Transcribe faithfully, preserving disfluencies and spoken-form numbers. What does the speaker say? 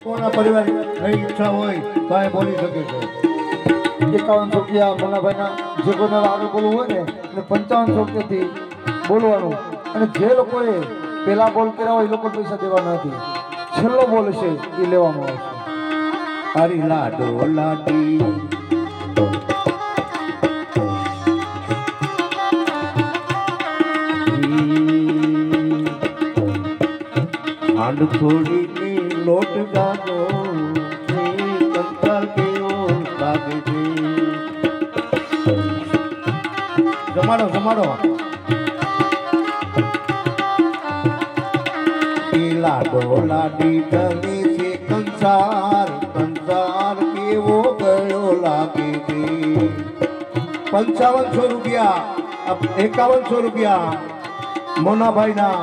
કોના પરિવાર ની ઈચ્છા હોય તો એ બોલી શકે છે। એકાવનસો રૂપિયા મોનાભાઈના જે કોઈને આગળ બોલવું હોય ને એટલે પંચાવનસો રૂપિયાથી બોલવાનું અને જે લોકોએ પેલા બોલ કર્યા હોય એ લોકો પૈસા દેવાના નથી। છેલ્લો બોલ છે એ લેવાનો આવશે। હરી લાડો લાડી હાંડ થોડી ની લોટ ગાનો કંકાલ કેવો લાગે છે। જમાડો જમાડો લાડો લાડી ગમે છે કંસાર કંસાર કેવો ગયો લાગે છે। પંચાવનસો રૂપિયા એકાવનસો રૂપિયા મોનાભાઈ ના